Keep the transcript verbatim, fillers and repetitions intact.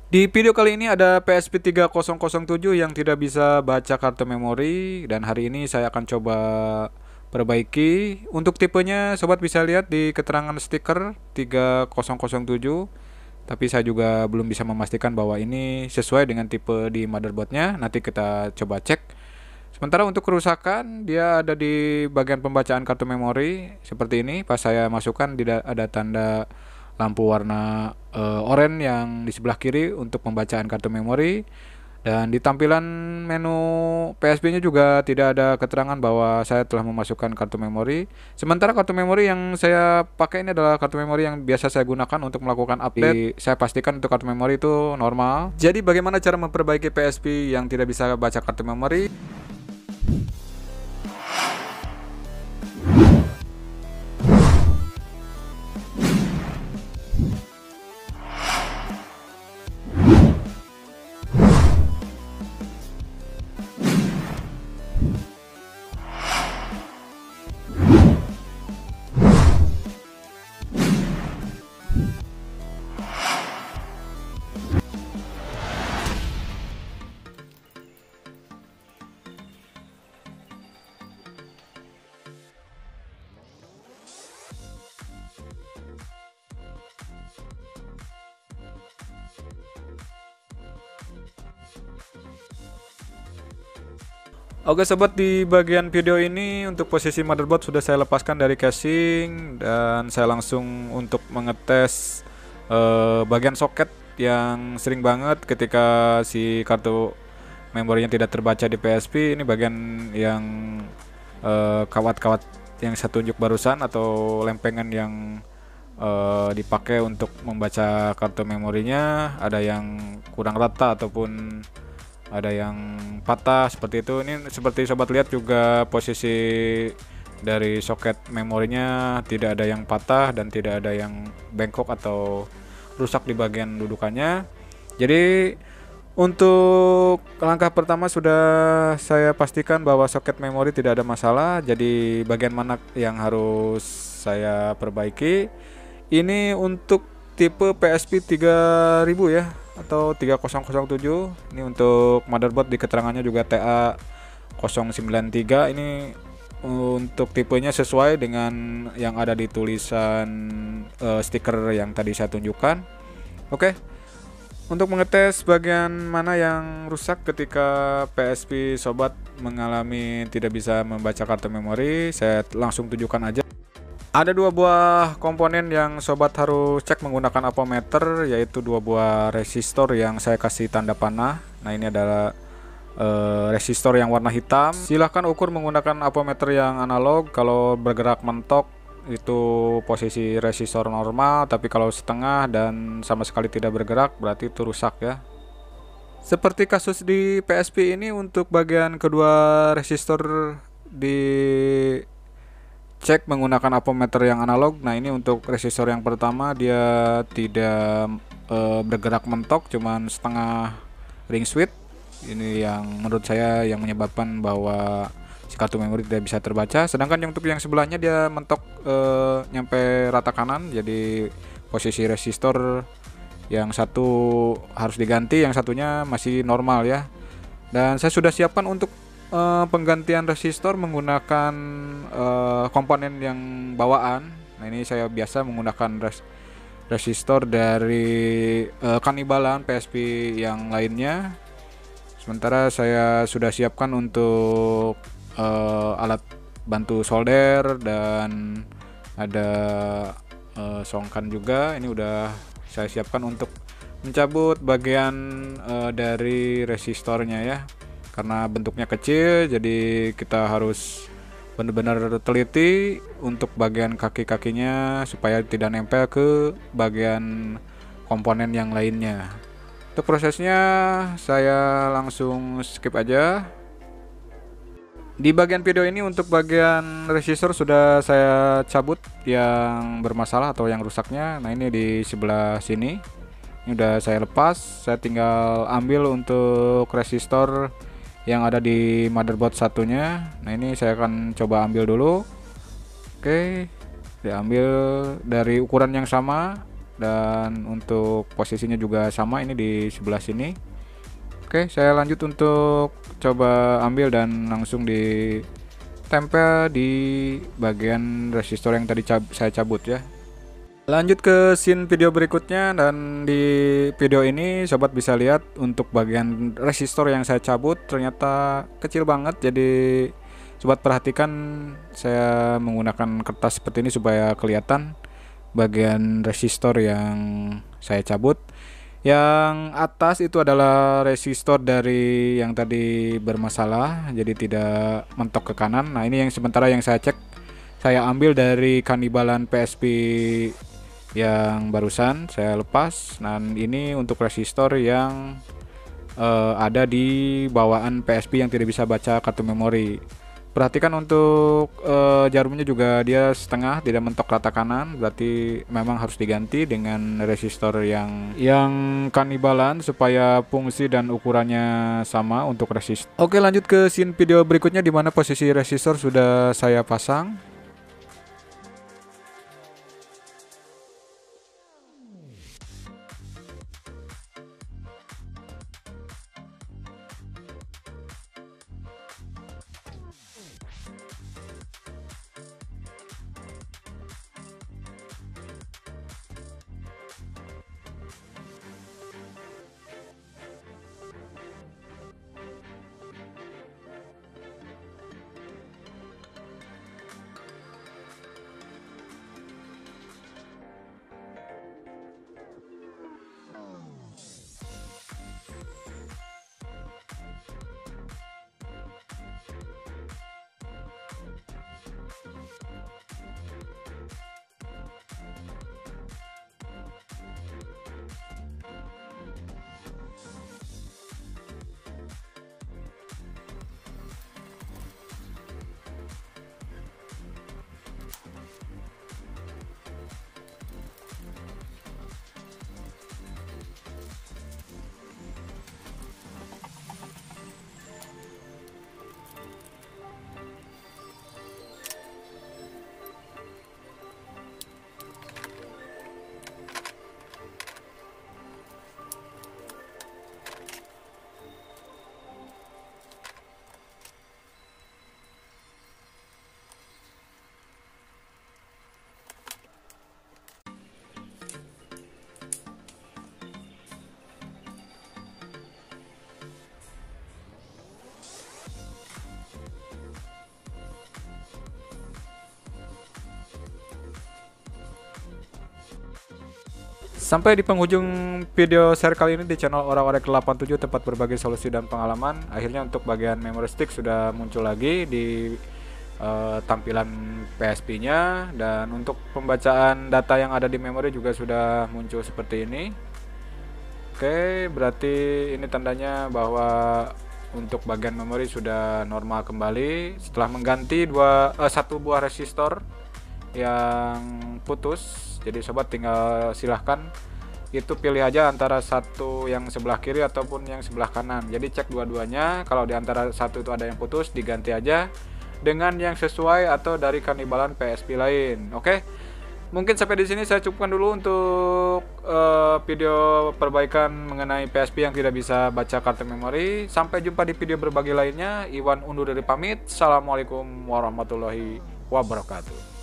Di video kali ini ada P S P tiga nol nol tujuh yang tidak bisa baca kartu memori dan hari ini saya akan coba perbaiki. Untuk tipenya sobat bisa lihat di keterangan stiker tiga nol nol tujuh. Tapi saya juga belum bisa memastikan bahwa ini sesuai dengan tipe di motherboardnya. Nanti kita coba cek. Sementara untuk kerusakan dia ada di bagian pembacaan kartu memori seperti ini. Pas saya masukkan tidak ada tanda lampu warna uh, oranye yang di sebelah kiri untuk pembacaan kartu memori, dan di tampilan menu P S P-nya juga tidak ada keterangan bahwa saya telah memasukkan kartu memori. Sementara kartu memori yang saya pakai ini adalah kartu memori yang biasa saya gunakan untuk melakukan update. Saya pastikan untuk kartu memori itu normal. Jadi bagaimana cara memperbaiki P S P yang tidak bisa baca kartu memori? Oke sobat, di bagian video ini untuk posisi motherboard sudah saya lepaskan dari casing dan saya langsung untuk mengetes eh, bagian soket yang sering banget ketika si kartu memorinya tidak terbaca di P S P. Ini bagian yang eh, kawat-kawat yang saya tunjuk barusan atau lempengan yang eh, dipakai untuk membaca kartu memorinya ada yang kurang rata ataupun ada yang patah seperti itu. Ini seperti sobat lihat juga posisi dari soket memorinya tidak ada yang patah dan tidak ada yang bengkok atau rusak di bagian dudukannya. Jadi untuk langkah pertama sudah saya pastikan bahwa soket memori tidak ada masalah. Jadi bagian mana yang harus saya perbaiki? Ini untuk tipe P S P tiga ribu ya, atau tiga nol nol tujuh. Ini untuk motherboard di keterangannya juga T A nol sembilan tiga. Ini untuk tipenya sesuai dengan yang ada di tulisan uh, stiker yang tadi saya tunjukkan. Oke, untuk mengetes bagian mana yang rusak ketika P S P sobat mengalami tidak bisa membaca kartu memori, saya langsung tunjukkan aja. Ada dua buah komponen yang sobat harus cek menggunakan apometer, yaitu dua buah resistor yang saya kasih tanda panah. Nah ini adalah uh, resistor yang warna hitam. Silahkan ukur menggunakan apometer yang analog. Kalau bergerak mentok itu posisi resistor normal, tapi kalau setengah dan sama sekali tidak bergerak berarti itu rusak ya. Seperti kasus di P S P ini, untuk bagian kedua resistor di cek menggunakan apometer yang analog. Nah ini untuk resistor yang pertama dia tidak e, bergerak mentok, cuman setengah ring switch. Ini yang menurut saya yang menyebabkan bahwa si kartu memori tidak bisa terbaca. Sedangkan yang untuk yang sebelahnya dia mentok e, nyampe rata kanan, jadi posisi resistor yang satu harus diganti, yang satunya masih normal ya. Dan saya sudah siapkan untuk Uh, penggantian resistor menggunakan uh, komponen yang bawaan. Nah ini saya biasa menggunakan res resistor dari uh, kanibalan P S P yang lainnya. Sementara saya sudah siapkan untuk uh, alat bantu solder dan ada uh, songkan juga. Ini udah saya siapkan untuk mencabut bagian uh, dari resistornya ya. Karena bentuknya kecil, jadi kita harus benar-benar teliti untuk bagian kaki-kakinya supaya tidak nempel ke bagian komponen yang lainnya. Untuk prosesnya saya langsung skip aja. Di bagian video ini untuk bagian resistor sudah saya cabut yang bermasalah atau yang rusaknya. Nah ini di sebelah sini, ini udah saya lepas. Saya tinggal ambil untuk resistor yang ada di motherboard satunya. Nah ini saya akan coba ambil dulu. Oke, diambil dari ukuran yang sama. dan untuk posisinya juga sama, ini di sebelah sini. Oke, saya lanjut untuk coba ambil dan langsung ditempel di bagian resistor yang tadi cab saya cabut ya. Lanjut ke scene video berikutnya, dan di video ini sobat bisa lihat untuk bagian resistor yang saya cabut ternyata kecil banget. Jadi sobat perhatikan, saya menggunakan kertas seperti ini supaya kelihatan bagian resistor yang saya cabut. Yang atas itu adalah resistor dari yang tadi bermasalah, jadi tidak mentok ke kanan. Nah, ini yang sementara yang saya cek, saya ambil dari kanibalan P S P yang barusan saya lepas. Dan ini untuk resistor yang uh, ada di bawaan P S P yang tidak bisa baca kartu memori. Perhatikan untuk uh, jarumnya juga dia setengah, tidak mentok rata kanan, berarti memang harus diganti dengan resistor yang yang kanibalan supaya fungsi dan ukurannya sama untuk resistor. Oke, lanjut ke scene video berikutnya di mana posisi resistor sudah saya pasang. Sampai di penghujung video share kali ini di channel Orang Orek delapan tujuh, tempat berbagi solusi dan pengalaman. Akhirnya untuk bagian memory stick sudah muncul lagi di uh, tampilan P S P-nya, dan untuk pembacaan data yang ada di memori juga sudah muncul seperti ini. Oke, berarti ini tandanya bahwa untuk bagian memori sudah normal kembali setelah mengganti dua uh, satu buah resistor yang putus. Jadi sobat tinggal silahkan itu pilih aja antara satu yang sebelah kiri ataupun yang sebelah kanan. Jadi cek dua-duanya, kalau di antara satu itu ada yang putus, diganti aja dengan yang sesuai atau dari kanibalan P S P lain. Oke, mungkin sampai di sini saya cukupkan dulu untuk uh, video perbaikan mengenai P S P yang tidak bisa baca kartu memori. Sampai jumpa di video berbagi lainnya. Iwan undur diri pamit. Assalamualaikum warahmatullahi wabarakatuh.